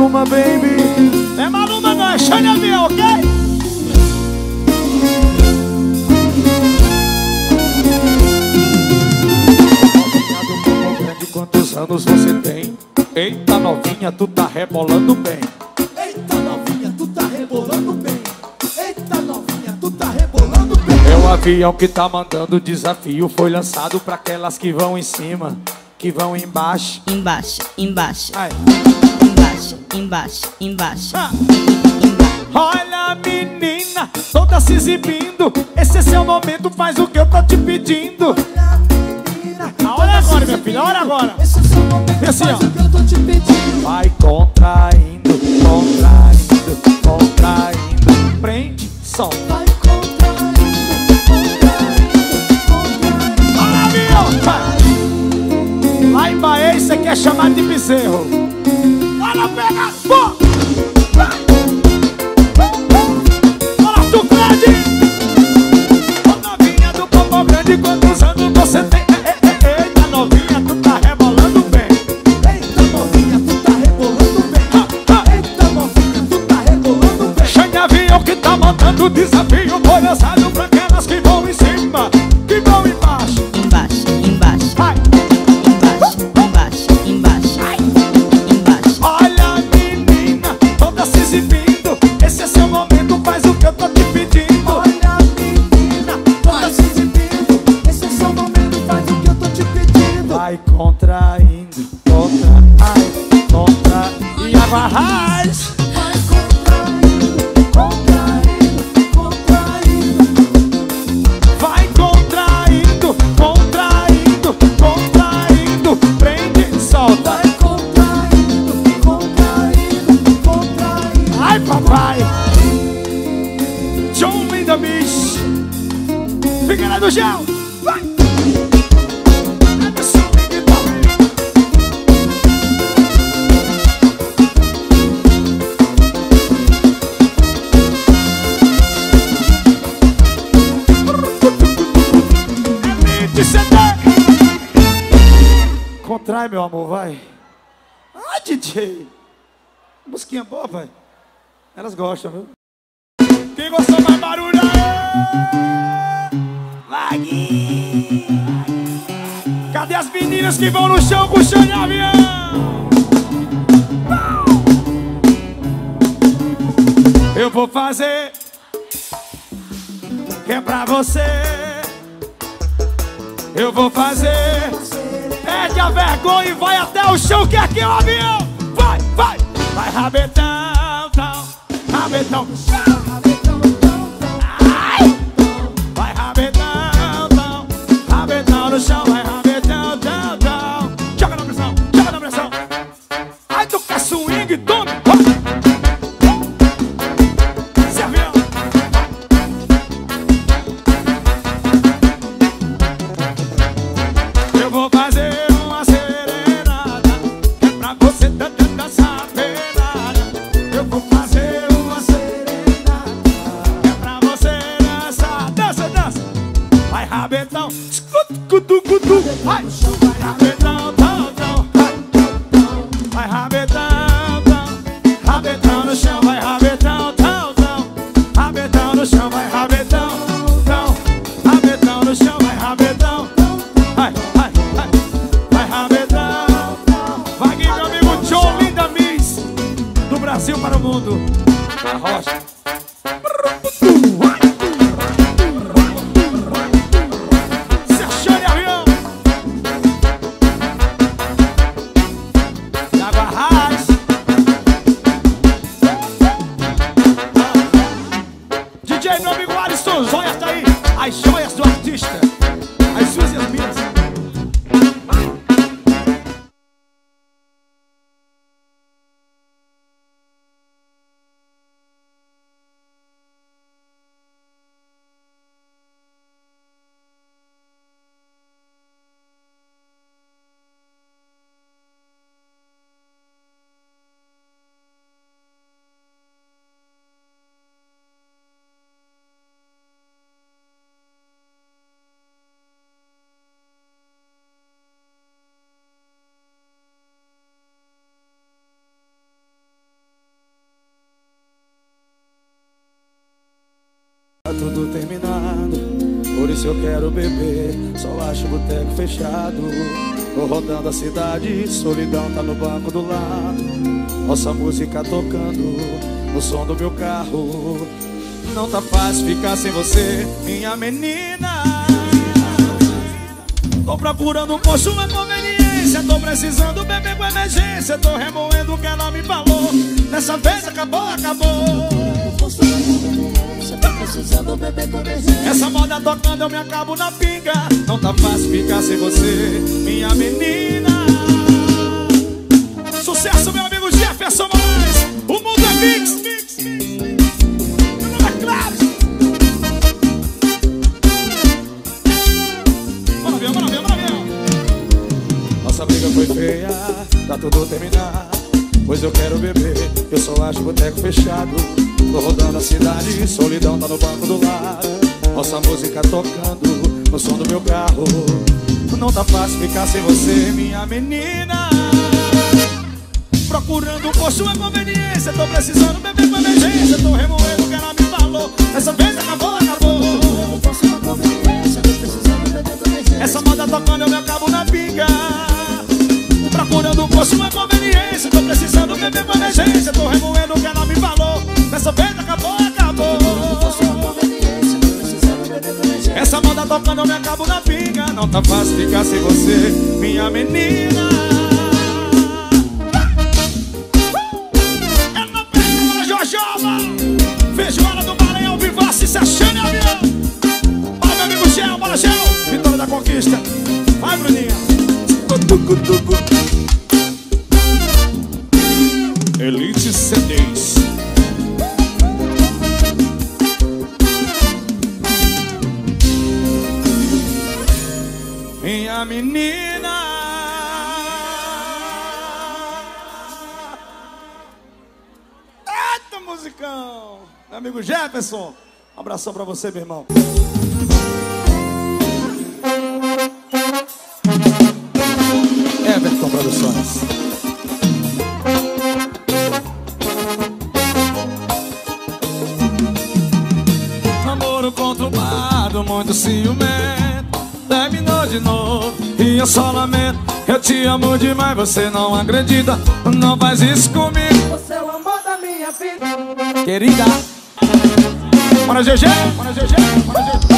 Maluma, baby. É Maluma não, é Xande Avião, ok? Quantos anos você tem? Eita novinha, tu tá rebolando bem. Eita novinha, tu tá rebolando bem. Eita novinha, tu tá rebolando bem. É o avião que tá mandando desafio. Foi lançado pra aquelas que vão em cima, que vão embaixo. Embaixo, embaixo. Ai. Embaixo, embaixo, embaixo. Olha menina, toda se exibindo. Esse é seu momento, faz o que eu tô te pedindo. Olha agora, minha filha, olha agora. Esse é o seu momento, assim, faz ó. o que eu tô te pedindo. Vai contraindo, contraindo, contraindo. Prende, solta. Vai contraindo, contraindo, Olha, avião. Lá em Bahia, isso aqui é chamado de bezerro. Olha, pega, pô. Olha, tu, Fred. Ô, novinha do Popó Grande, quantos anos você tem? Eita, novinha, tu tá rebolando bem. Eita novinha, tu tá rebolando bem. Eita novinha, tu tá rebolando bem. Xande Avião que tá mandando desafio. Foi lançado pra aquelas que vão em cima, que vão embaixo. Embaixo, embaixo. Vai. Embaixo, embaixo, embaixo. Embaixo. Olha, menina, toda se exibindo. Esse é seu momento, faz o que eu tô te pedindo. Olha menina, toda se exibindo. Esse é o seu momento, faz o que eu tô te pedindo. Vai contraindo, contraindo. E abarrais. Vai contraindo, contraindo, contraindo. Vai contraindo, contraindo, contraindo. Prende, solta. Vai contraindo, contraindo, contraindo. Ai, papai. John Linda Miss. Fica lá no gel. Vai. Anderson e também. Contrai, meu amor, vai. Ah, DJ. Musiquinha boa, pai. Elas gostam, viu? Quem gostou mais barulho aí? Vaguinho. Cadê as meninas que vão no chão com o Xande Avião? Eu vou fazer que é pra você. Eu vou fazer. Perde a vergonha e vai até o chão, que aqui é o avião. Vai, vai. Vai, rabetão, tão, rabetão. Ai. Vai, rabetão, tão, rabetão no chão. Vai, rabetão, tão, tão. Joga na pressão, joga na pressão. Ai, tu quer swing, tome. Esse avião. Eu vou fazer uma serenata, é pra você dançar penada. Eu vou fazer uma serenata, é pra você dançar. Dança, dança. Vai, rabetão. Cutu, cutu. Vai, vai, rabetão, tão, tão. Vai, rabetão, tão. Rabetão no chão, vai, rabetão, tão, tão. Rabetão no chão, vai, rabetão, tão. Rabetão no chão, vai, rabetão. Vai, vai, vai. Vai, rabetão. Vai aqui, meu amigo John Linda Miss, do Brasil para o mundo. A rocha. Se achou de avião. Água Raiz. DJ, meu amigo Alisson, joias tá aí. As joias do artista. As suas e as minhas. tudo terminado, por isso eu quero beber, só acho o boteco fechado. Tô rodando a cidade, solidão tá no banco do lado. Nossa música tocando no som do meu carro. Não tá fácil ficar sem você, minha menina. Tô procurando um posto, uma conveniência. Tô precisando beber com emergência. Tô remoendo o que ela me falou. Dessa vez acabou, acabou. Tô precisando beber com emergência. Essa moda tocando eu me acabo na pinga. Não tá fácil ficar sem você, minha menina. Sucesso, meu amigo Jefferson Moraes. O mundo é mix. É claro. Bora, avião. Nossa briga foi feia, tá tudo terminado, pois eu quero beber, eu só acho o boteco fechado. Tô rodando a cidade, solidão tá no banco do lado. Nossa música tocando no som do meu carro. Não tá fácil ficar sem você, minha menina. Procurando um posto, uma conveniência. Tô precisando beber com emergência. Tô remoendo o que ela me falou. Dessa vez acabou, acabou. Essa moda tocando eu me acabo na pinga. Procurando um posto, uma conveniência. Tô precisando beber com emergência. Tô remoendo o que ela me falou. Dessa vez acabou, acabou. Essa moda tocando eu me acabo na pinga. Não tá fácil ficar sem você, minha menina. É na perna, Jojoba. Feijoada do Maranhão, Vivace, se achando, avião. Olha meu amigo Gel, bora Gel. Vitória da Conquista. Vai, Bruninha. Elite CDs. Minha menina. Eita, musicão. Meu amigo Jefferson, um abração pra você, meu irmão. Everton Produções. Namoro conturbado, muito ciumento, terminou de novo e eu só lamento. Eu te amo demais, você não acredita. Não faz isso comigo. Você é o amor da minha vida, querida. Bora GG, bora GG, bora GG.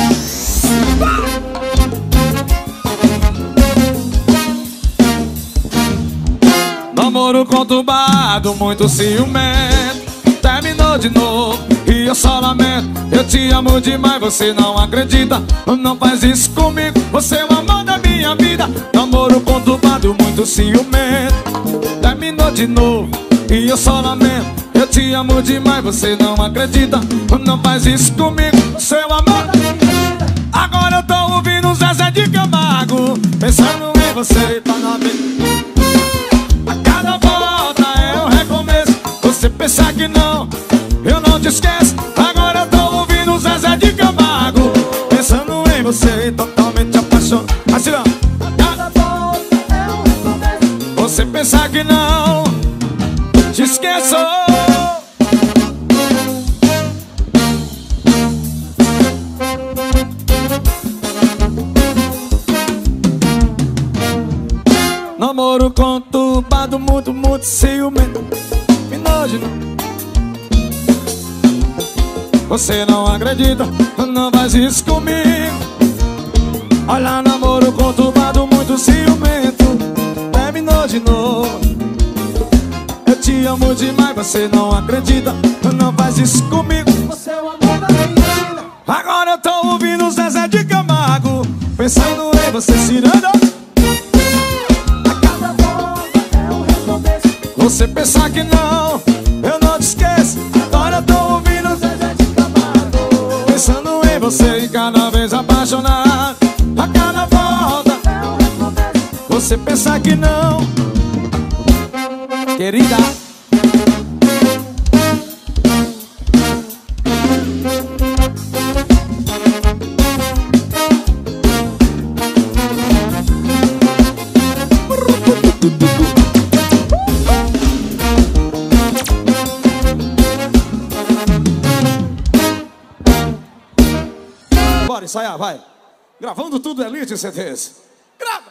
Namoro conturbado, muito ciumento, terminou de novo e eu só lamento. Eu te amo demais, você não acredita. Não faz isso comigo, você é o amor da minha vida. Namoro conturbado, muito ciumento, terminou de novo e eu só lamento. Eu te amo demais, você não acredita. Não faz isso comigo, você é o amor da minha vida. Agora eu tô ouvindo o Zezé de Camargo, pensando em você, tá na vida. Cada volta é um recomeço. Você pensa que não, eu não te esqueço. Agora eu tô ouvindo o Zezé de Camargo, pensando em você, totalmente apaixonado. Assim não. cada volta é um recomeço. Você pensa que não, te esqueço. Namoro conturbado, muito ciumento, me nojo. Você não acredita, não faz isso comigo. Olha, namoro conturbado, muito ciumento, terminou de novo. Eu te amo demais, você não acredita. Não faz isso comigo. Você é o amor da minha vida. Agora eu tô ouvindo o Zezé de Camargo, pensando em você, Ciranda. Cada volta é um recomeço. Você pensa que não, eu não te esqueço. Agora eu tô ouvindo o Zezé de Camargo, pensando em você e cada vez apaixonado. A cada volta É um recomeço. você pensa que não, querida. ensaiar, vai. Gravando tudo, Elite CDs. Grava!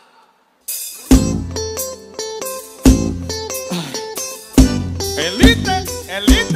Elite, Elite.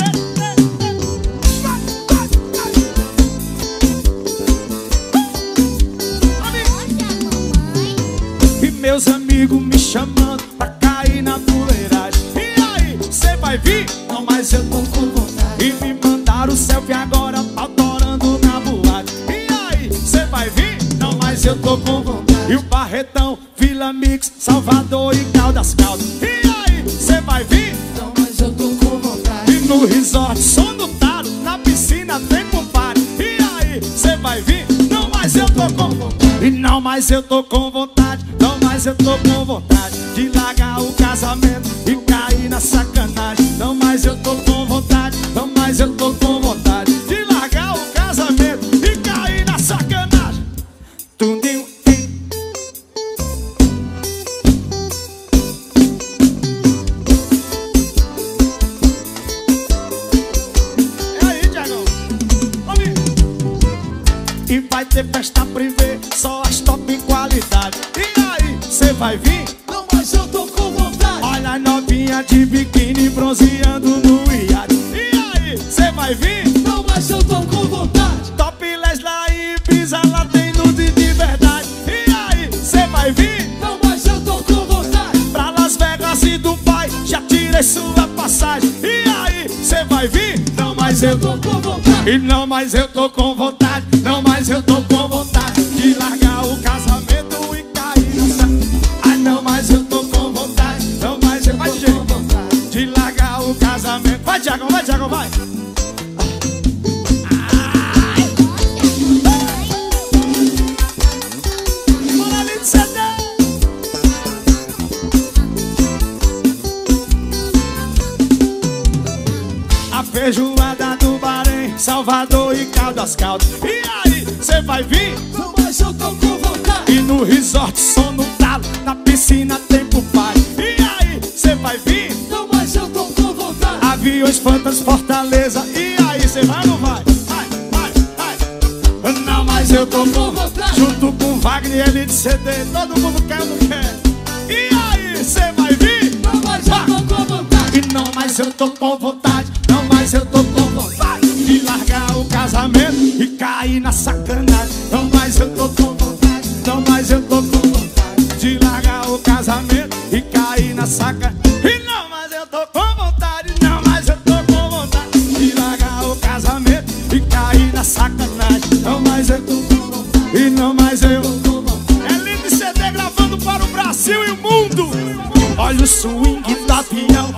E meus amigos me chamando pra cair na fuleiragem. E aí, cê vai vir? Não, mas eu tô com vontade. E me mandaram o selfie agora, autorando na boate. E aí, cê vai vir? Não, mas eu tô com vontade. E o Barretão, Vila Mix, Salvador e Caldas Caldas. E aí, cê vai vir? Não, mas eu tô com vontade. E no resort, som do talo, na piscina tem compare. E aí, cê vai vir? Não, mas eu tô com vontade. E não, mas eu tô com vontade. Não, mas eu tô com vontade de largar o casamento e cair na sacanagem. Não, mas eu tô com vontade. Não, mas eu tô com vontade de largar o casamento e cair na sacanagem. Tudinho. E vai ter festa privê, só as top qualidade. E aí, cê vai vir? Não, mas eu tô com vontade. Olha a novinha de biquíni bronzeando no iate. E aí, cê vai vir? Não, mas eu tô com vontade. Topless lá em Ibiza, lá tem nude de verdade. E aí, cê vai vir? Não, mas eu tô com vontade. Pra Las Vegas e Dubai, já tirei sua passagem. E aí, cê vai vir? Não, mas eu tô com vontade. E não, mas eu tô com vontade. Não, mas eu tô com vontade de largar o casamento e cair nessa. Ai, não, mas eu tô com vontade. Não, mas eu tô com vontade de largar o casamento. Vai, Thiagão, vai. Bora ali de CD. A feijoada do Bahrein, Salvador e Caldas Caldas. E aí, cê vai vir? Não, mas eu tô com vontade. E no resort, som no talo, na piscina tem pro pai. E aí, cê vai vir? Não, mas eu tô com vontade. Aviões, Fantas, Fortaleza. E aí, cê vai ou não vai? Vai. Não, mas eu tô com vontade. Junto com Wagner, Elite CD. Todo mundo quer ou não quer? E aí, cê vai vir? Não, mas eu tô com vontade. E não, mas eu tô com vontade. Não, mas eu tô com vontade de largar o casamento e cair na sacanagem. Não, mas eu tô com vontade. Não, mas eu tô com vontade de largar o casamento e cair na sacanagem. E não, mas eu tô com vontade. Não, mas eu tô com vontade de largar o casamento e cair na sacanagem. Não, mas eu tô com vontade. E não, mas eu tô com vontade. Elite CD gravando para o Brasil e o mundo. Olha o swing do avião.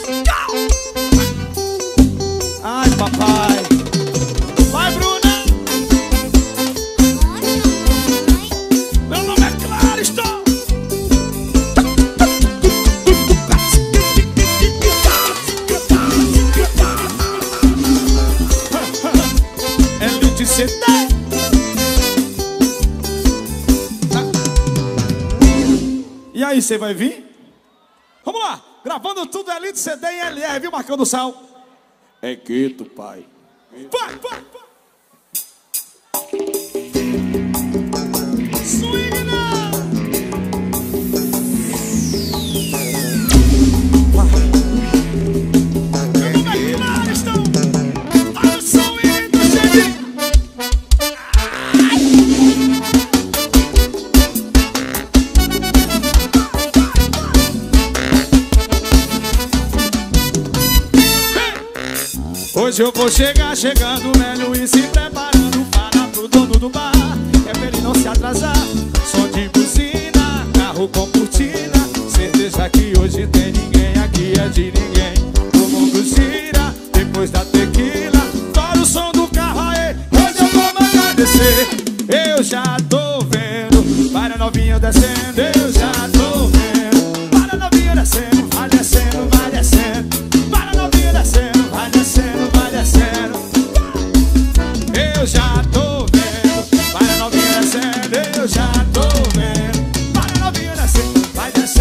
Ai, papai. Vai, Bruna. Meu nome é Clariston. Elite CD. E aí, você vai vir? Vamos lá. Gravando tudo, Elite CD e LR, viu? Marcando o sal. É gueto, pai. Vai. Swing now. Meu nome é Clariston. Olha o swing do Gedi. Hoje eu vou chegando velho e se preparando para pro dono do bar. É pra ele não se atrasar. Som de buzina, carro com cortina. Certeza que hoje tem ninguém, aqui é de ninguém. O mundo gira, depois da tequila. Tora o som do carro aí, hoje eu vou mandar descer. Eu já tô vendo, para novinha descendo. Eu já tô vendo, para novinha descendo. Vai descendo, vai descendo. Para novinha descendo, vai descendo, vai descendo. Eu já tô vendo, vai novinha descendo. Eu já tô vendo, vai novinha descendo, vai descendo.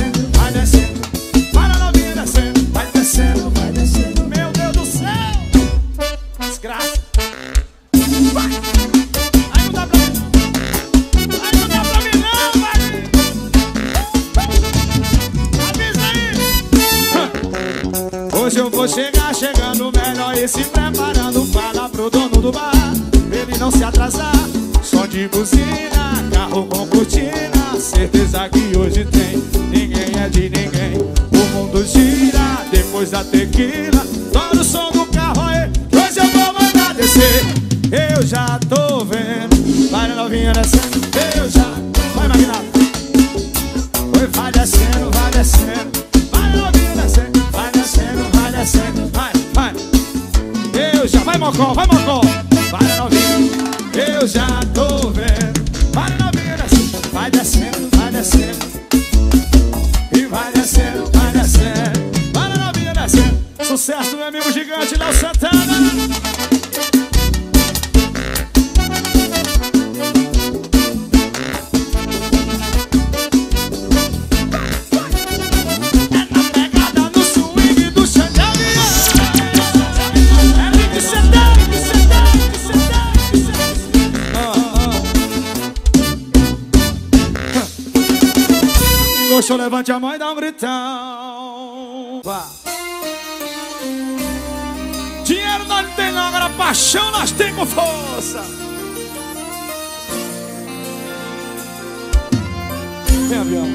Hoje eu vou chegar, chegando melhor e se preparando. Fala pro dono do bar, ele não se atrasar. Som de buzina, carro com cortina. Certeza que hoje tem, ninguém é de ninguém. O mundo gira, depois da tequila. Todo o som do carro aí, hoje eu vou mandar descer. Eu já tô vendo, vai novinha descendo. Eu já, vai Magnata. Oi, vai descendo, vai descendo. Vai novinha descendo, vai descendo, vai descendo. Vai, vai. Eu já, vai Mocó, vai Mocó. Vai novinha. Eu já tô vendo. Vai novinha descendo. Vai descendo, vai descendo. E vai descendo, vai descendo. Vai novinha descendo. Sucesso, meu amigo gigante Léo Santana. Gostou, levante a mão e dá um gritão. Vá. Dinheiro nós não tem não, agora paixão nós temos com força. Vem, avião.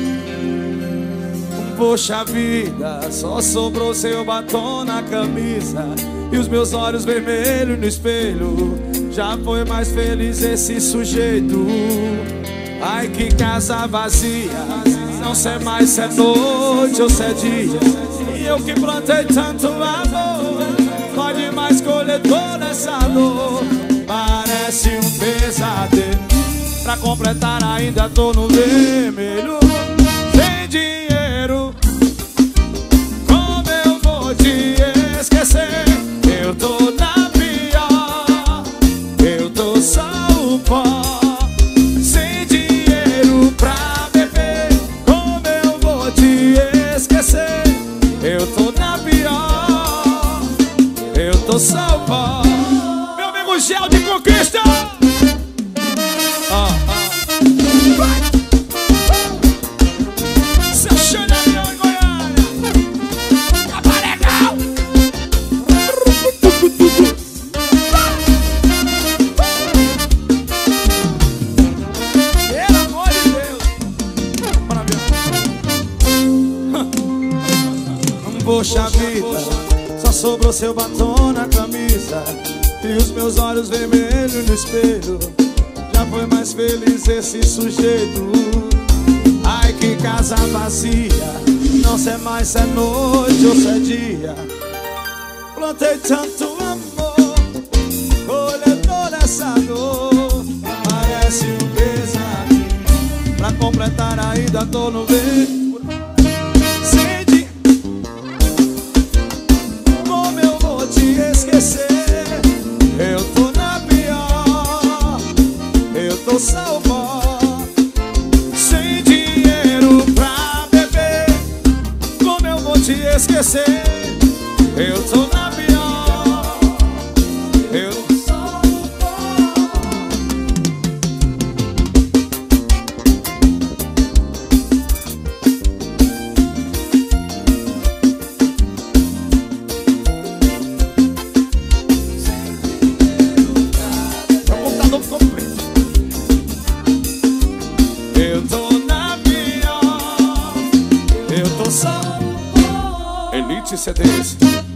Poxa vida, só sobrou seu batom na camisa e os meus olhos vermelhos no espelho. Já foi mais feliz esse sujeito. Ai, que casa vazia. Não sei mais se é noite ou se é dia. E eu que plantei tanto amor, pode mais colher toda essa dor. Parece um pesadelo. Pra completar ainda tô no vermelho. Sem dinheiro, como eu vou te esquecer? Eu tô na pior, eu tô só o pó. Sem dinheiro pra esquecer, eu tô na pior, eu tô só o pó. Meu amigo Gel de Conquista. Seu Xanavião em Goiânia. Cabaregal. Pelo amor de Deus. Poxa vida, só sobrou seu batom na camisa e os meus olhos vermelhos no espelho. Já foi mais feliz esse sujeito. Ai, que casa vazia. Não sei mais se é noite ou se é dia. Plantei tanto amor, colhei toda essa dor. Parece um pesadelo. Pra completar ainda tô no verde. Eu tô na pior, eu tô salvo. Sem dinheiro pra beber, como eu vou te esquecer? Eu tô na pior, eu tô salvo. Eu tô na pior, eu tô só Elite CDs.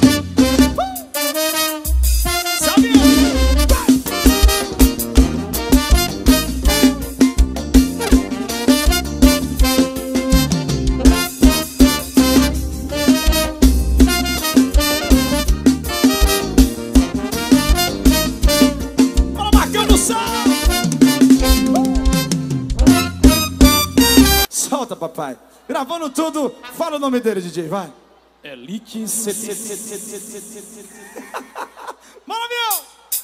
Solta, papai. Gravando tudo. Fala o nome dele, DJ, vai. Elite Mano, meu!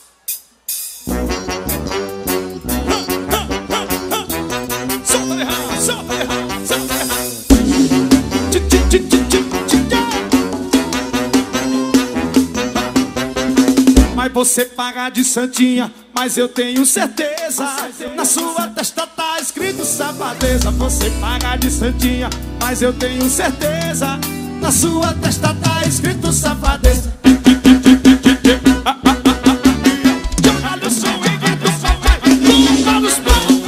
Solta de raiva, solta de raiva, solta de raiva. Mas você paga de santinha, mas eu tenho certeza. Na sua testa tá escrito safadeza. Você paga de santinha, mas eu tenho certeza. Na sua testa tá escrito safadeza. Joga no swing do safado. Nunca nos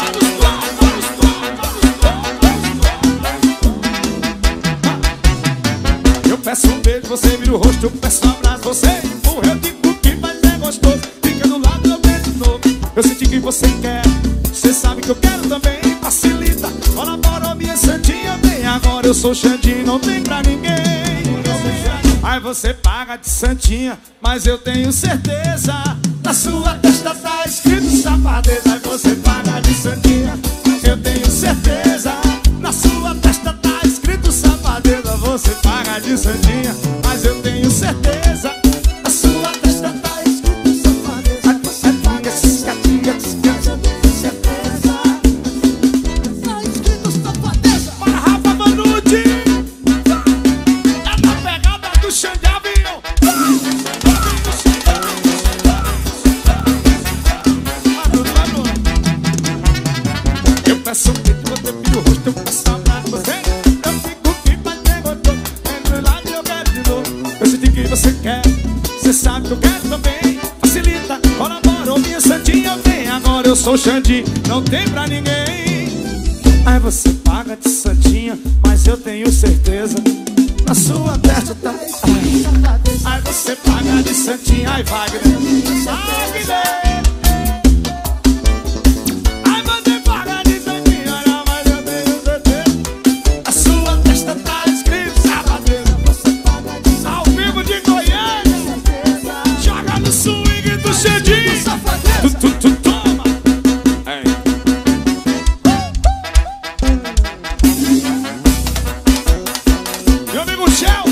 eu peço um beijo, você vira o rosto. Eu peço um abraço, você empurra. Eu digo que mas é gostoso. Fica do lado, eu beijo de novo. Eu senti que você quer, você sabe que eu quero também. Facilita, colabora minha santinha. Vem agora, eu sou Xandinho, não tem pra ninguém. Aí você paga de santinha, mas eu tenho certeza. Na sua testa tá escrito safadeza. Aí você paga de santinha, eu tenho certeza. Na sua testa tá escrito safadeza. Você paga de santinha, mas eu tenho certeza. Na sua testa tá escrito safadeza. Aí você paga de santinha, eu tenho certeza. Tá escrito safadeza. Para Rafa Manucci, é na pegada do Xande Avião. Eu peço um beijo, você vira o rosto. Eu peço um abraço, você. Eu fico que mas é gostoso. Entre lá e eu quero de novo. Eu senti que você quer, você sabe que eu quero também. Facilita, colabora, minha santinha. Vem agora, eu sou Xandinho, não tem pra ninguém. Aí você paga de santinha, mas eu tenho certeza. Na sua testa tá escrito safadeza. Aí você paga de santinha, aí Wagner. Wagner. Aí você paga de santinha, não, mas eu tenho certeza. Na sua testa tá escrito safadeza. Você paga de santinha, ao vivo de Goiânia. Joga no swing do Xandinho. Toma. Ei. Meu amigo Shell.